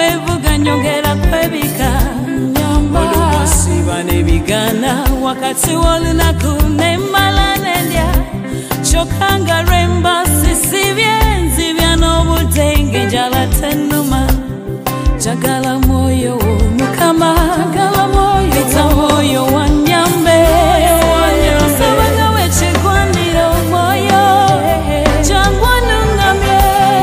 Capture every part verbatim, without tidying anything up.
kwevuga nyongera kwebika olusiba nebigana wakati wolunaku nemmala nendya kyokanga lwemba sisibye nzibya n'obutenge njala tennuma jagala mwoyo w'Omukama jagala mwoyo eta mwoyo wannyambe sabaga w'ekigwaniro mwoyo jangwa nungamye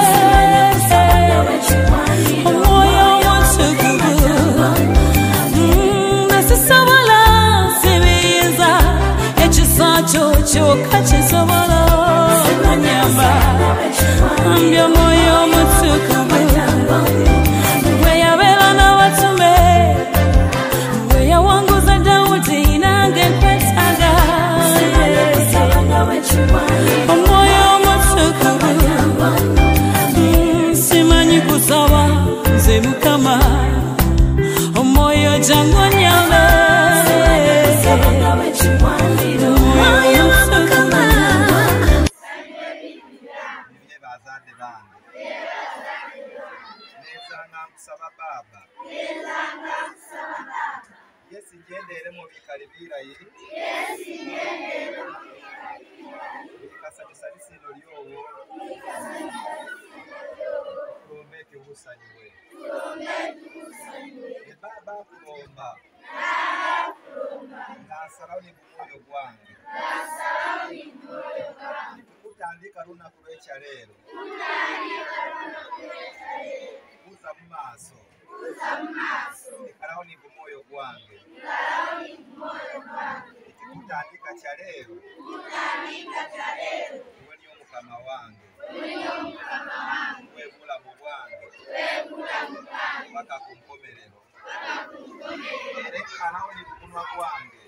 omwoyo w'omutukuvu nesisobola sibiyinza ekisa kyo kyokka kisobola kunnyamba ambye omwoyo omutukuvu omwoyo omutukuvu simanyi kusaba nze Mukama omwoyo jangu onyambe omwoyo Mukama bazadde bange nezanga nkusaba Baba yesi ngendere mu bikali birayiri kasanyusanyusino lyowo kulombeke busanyuwe ne Baba akulomba ng'asalawo ne mwoyo gwange kutandika lunaku lw'ekyaleero kuza mu maaso ekalawo ne mwoyo gwange kutandika kyaleero weli Omukama wange webulamu bwange paka ku nkomerero era ekalawo ne kukunwa gwange